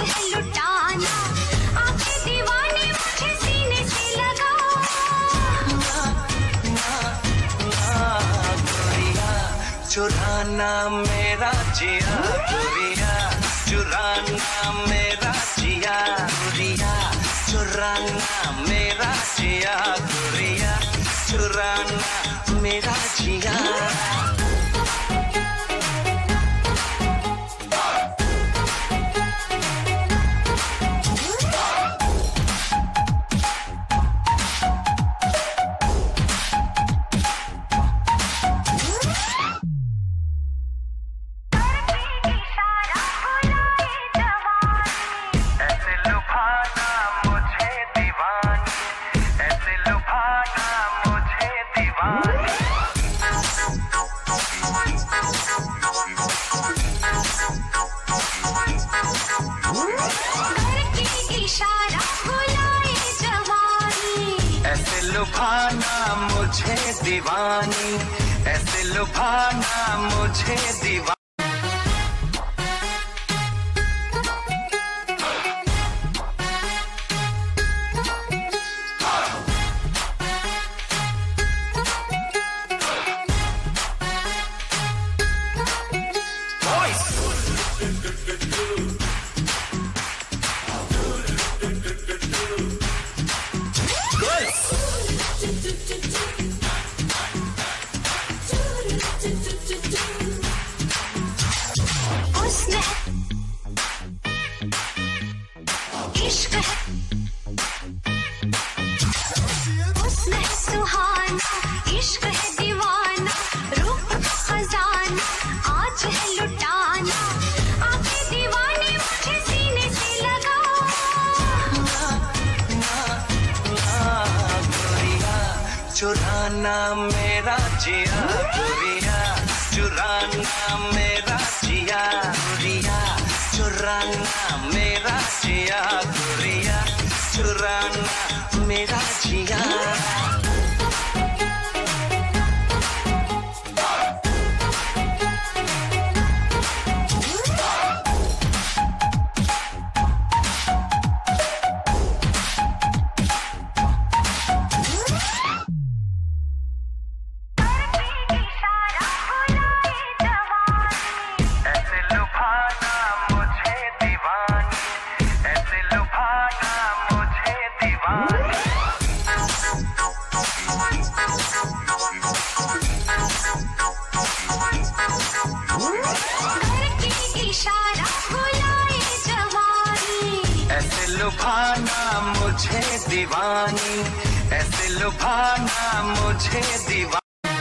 है लुटाना, आंखें दीवाने मुझे सीने से लगा। गोरिया चुराना मेरा जिया, गोरिया चुराना मेरा जिया, गोरिया चुराना मेरा जिया, गोरिया चुराना मेरा जिया। लुभाना मुझे दीवानी, ऐसे लुभाना मुझे दीवानी। इश्क है हुस्न है सुहाना, इश्क है दीवाना, रूप खजाना आज है लुटाना, आंखें दीवाने मुझे सीने से लगा। गोरिया चुराना मेरा जिया, गोरिया चुराना मेरा जिया, गोरिया चुराना मेरा जिया, गोरिया चुराना मेरा जिया। लुभाना मुझे दीवानी, ऐसे लुभाना मुझे दीवानी।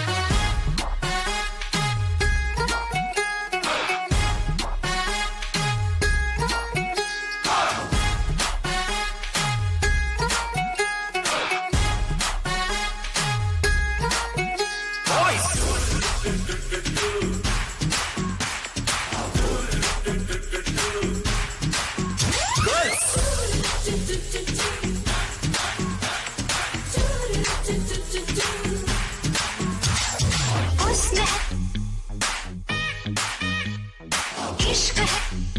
इश्क है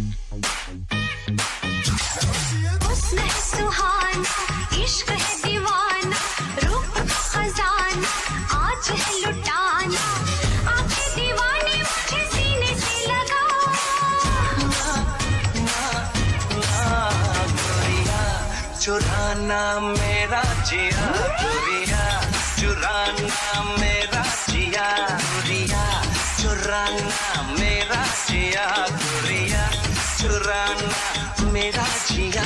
हुस्न है सुहाना, इश्क है दीवाना, रूप खजाना आज है लुटाना, आंखें दीवाने मुझे सीने से लगा। गोरिया चुराना मेरा जिया, गोरिया चुराना मेरा जिया, गोरिया चुराना मेरा जिया, गोरिया चुराना मेरा जिया।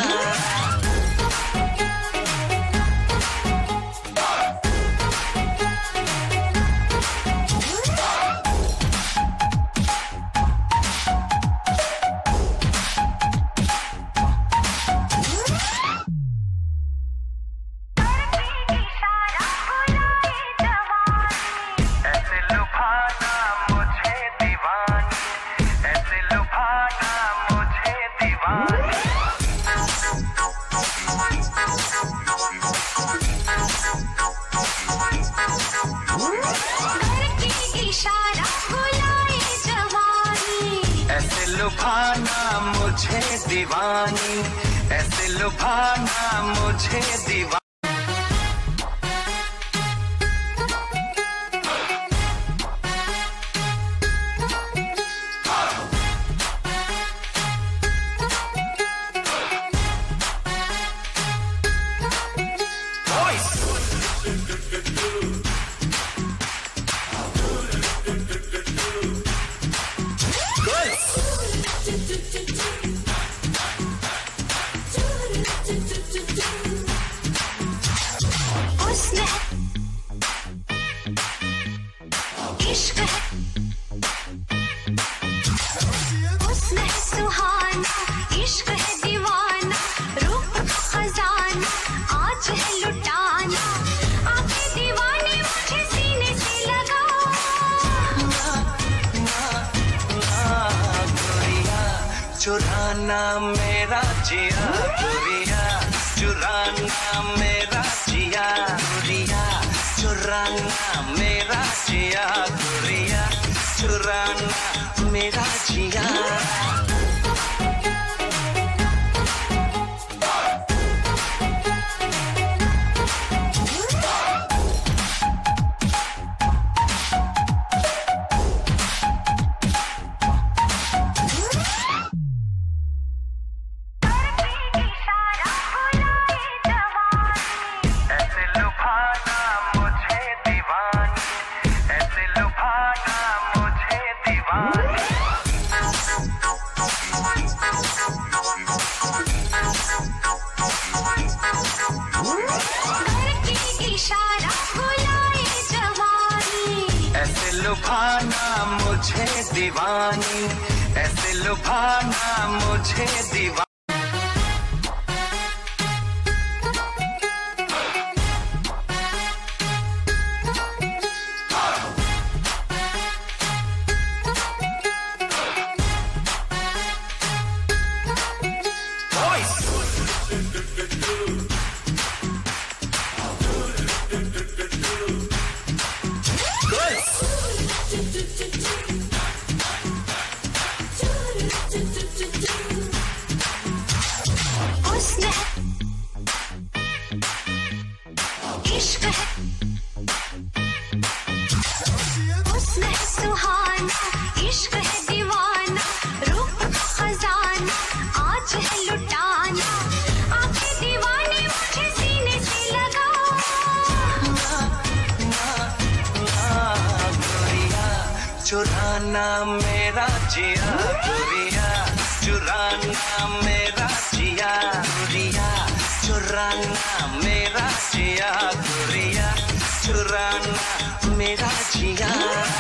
ऐसे लुभाना मुझे दीवानी। दीवानी, ऐसे लुभाना मुझे दीवानी। इश्क है, हुस्न है सुहाना, इश्क है दीवाना, रूप का खजाना आज है लुटाना, आंखें दीवानी मुझे सीने से लगा। गोरिया चुराना मेरा जिया, गोरिया चुराना मेरा जिया, गोरिया चुराना मेरा जिया, गोरिया चुराना मेरा जिया। लुभाना मुझे दीवानी, ऐसे लुभाना मुझे दीवानी। इश्क है, हुस्न है सुहाना, इश्क है दीवाना, रूप का खजाना आज है लुटाना, आंखें दीवानी मुझे सीने से लगा। गोरिया चुराना मेरा जिया, गोरिया चुराना मेरा जिया, गोरिया चुराना मेरा जिया, गोरिया चुराना मेरा जिया।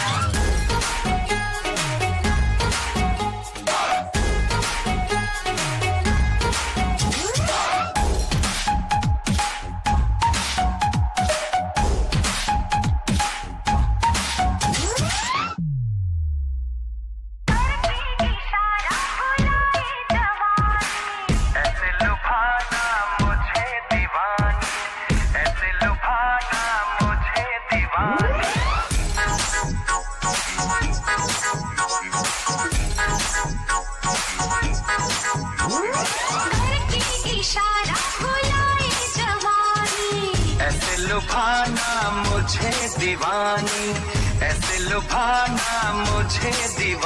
लुभाना मुझे दीवानी, ऐसे लुभाना मुझे दीवानी।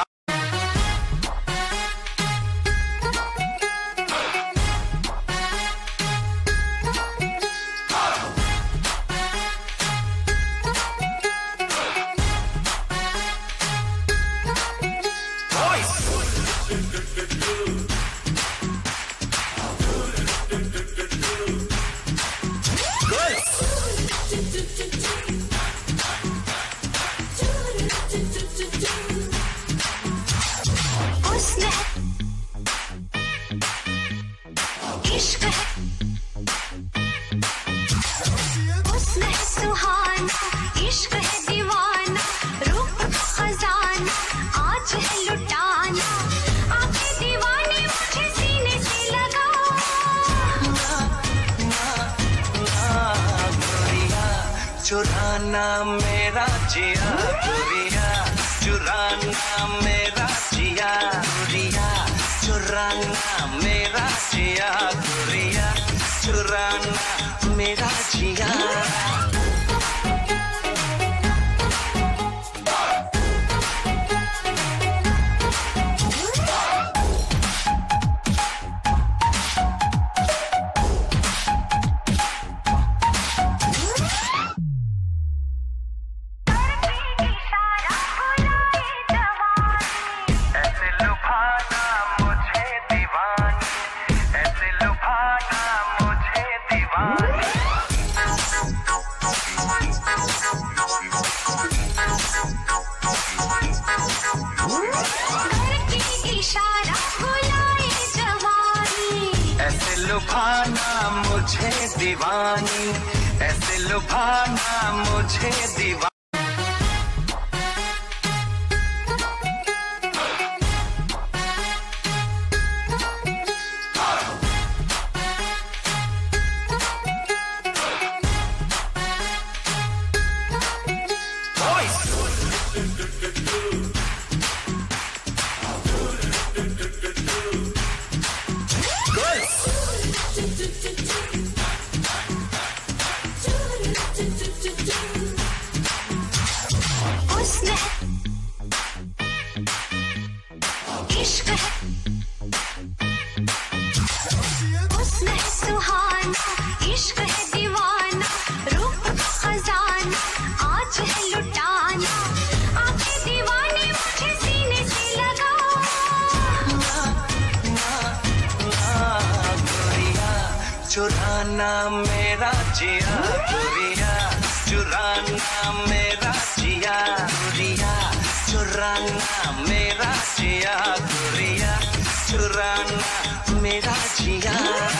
इश्क है, हुस्न है सुहाना, इश्क है दीवाना, रूप का खजाना आज है लुटाना, आंखें दीवानी मुझे सीने से लगा। गोरिया चुराना मेरा जिया, गोरिया चुराना मेरा जिया, गोरिया चुराना मेरा जिया गोरिया, चुराना मेरा जिया। लुभाना मुझे दीवानी, ऐसे लुभाना मुझे दीवानी। चुराना मेरा जिया गोरिया, चुराना मेरा जिया गोरिया, चुराना मेरा जिया गोरिया, चुराना मेरा जिया।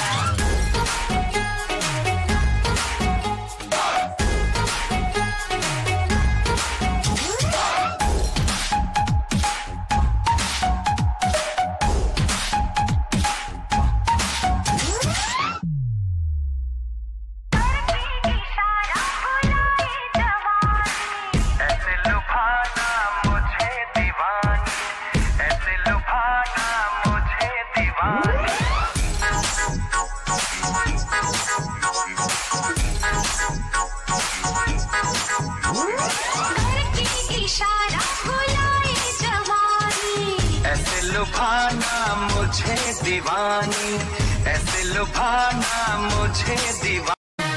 लुभाना मुझे दीवानी, ऐसे लुभाना मुझे दीवानी।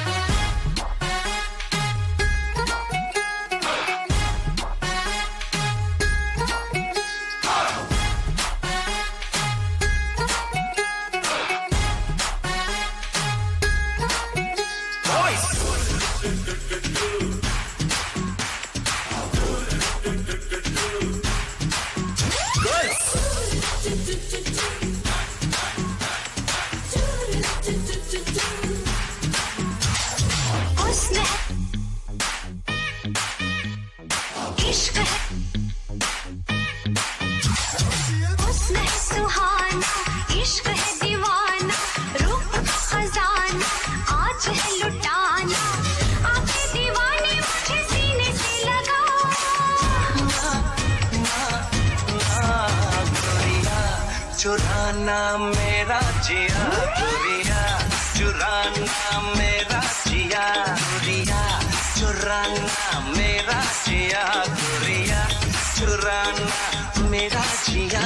चुराना मेरा जिया गोरिया, चुराना मेरा जिया गोरिया, चुराना मेरा जिया गोरिया, चुराना मेरा जिया।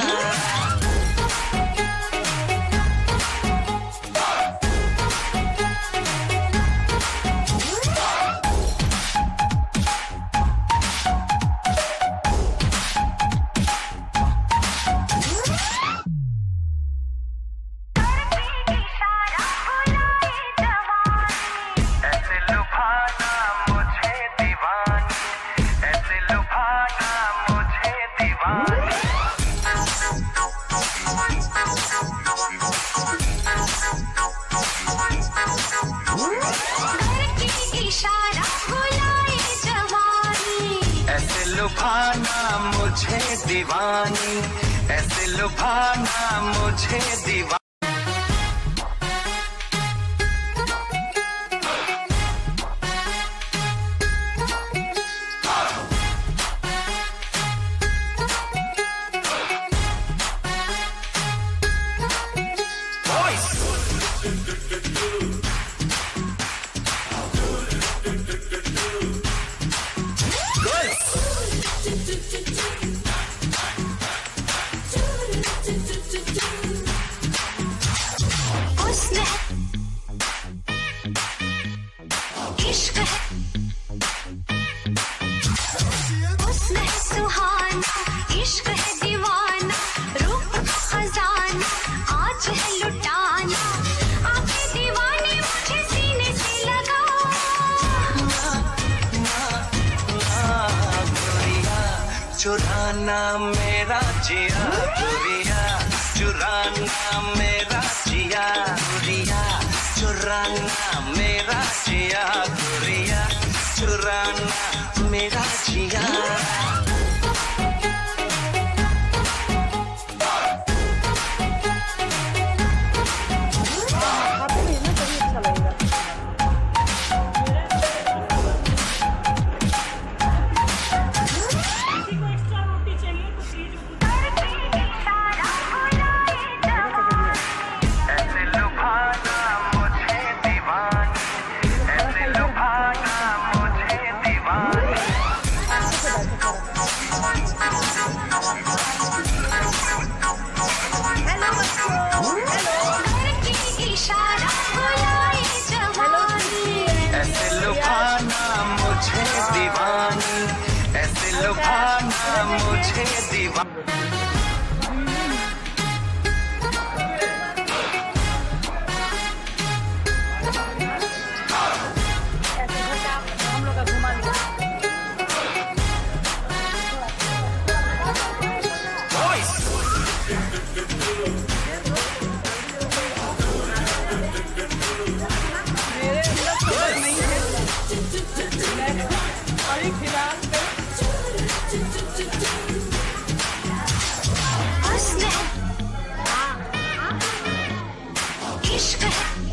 लुभाना मुझे दीवानी, ऐसे लुभाना मुझे दीवानी। हुस्न है, इश्क है, हुस्न है सुहाना, इश्क है दीवाना, रूप का खजाना आज है लुटाना, आंखें दीवानी मुझे सीने से लगा। चुराना मेरा जिया गुड़िया, चुराना मेरा जिया गुड़िया, चुराना मेरा जिया गुड़िया, चुराना मेरा जिया। ऐसे लुभाना मुझे दीवानी। हुस्न है, इश्क है,